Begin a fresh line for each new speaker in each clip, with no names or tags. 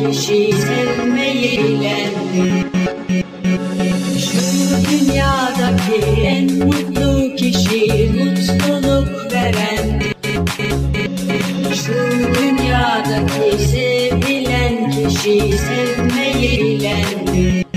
kişi sevmeyilendir. Şu dünyadaki en mutlu kişi mutluluk verendir. Şu dünyadaki sevilen kişi sevmeyilendir.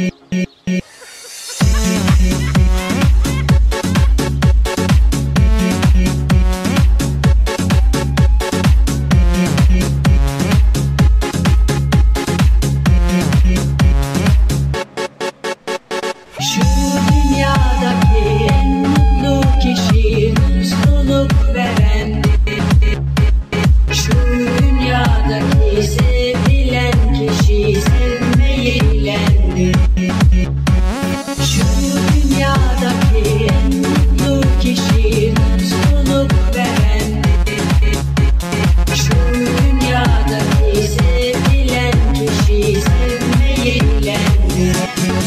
Şu dünyadaki en mutlu kişi mutluluk verendir. Şu dünyadaki sevilen kişi sevmeyilendir. Şu dünyadaki en mutlu kişi mutluluk verendir. Şu dünyadaki sevilen kişi sevmeyilendir.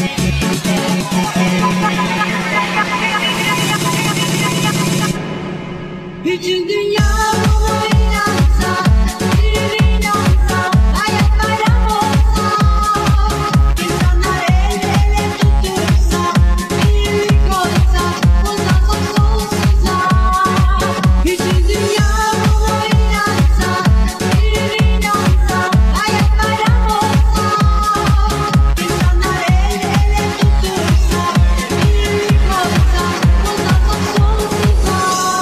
Bütün dünya buna inansa, bir inansa, hayat bayram olsa, insanlar el ele tutuşsa, birlik olsa, uzansak sonsuza. Bütün dünya buna inansa, bir inansa, hayat bayram olsa, insanlar el ele tutuşsa, birlik olsa, uzansak sonsuza.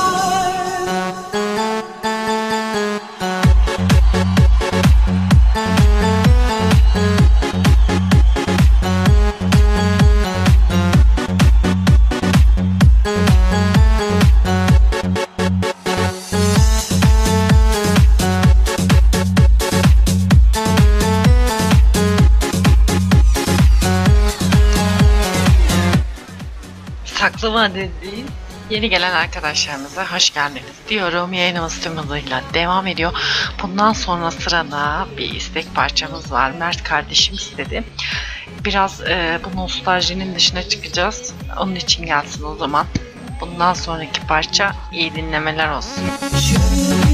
Saklı Vadeli yeni gelen arkadaşlarımıza hoş geldiniz diyorum. Yayınımız tüm hızıyla devam ediyor. Bundan sonra sırada bir istek parçamız var. Mert kardeşim istedi. Biraz bu nostaljinin dışına çıkacağız. Onun için gelsin o zaman. Bundan sonraki parça iyi dinlemeler olsun.
Şu